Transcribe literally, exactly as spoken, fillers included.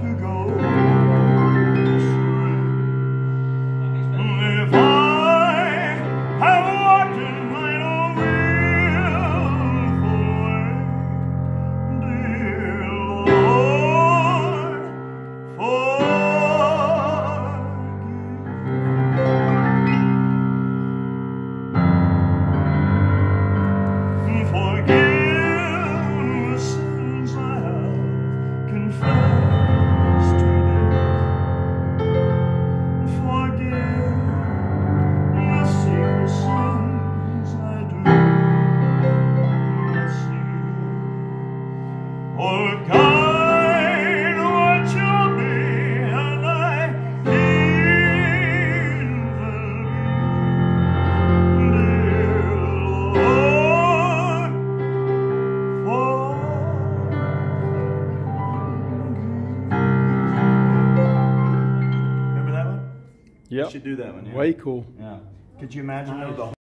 to go astray. If I have walked in thine own willful way, dear Lord, forgive. Forgive. Or guide what you'll be, and I heed the Lord, remember that one? Yep. You should do that one. Yeah. Way cool. Yeah. Could you imagine though the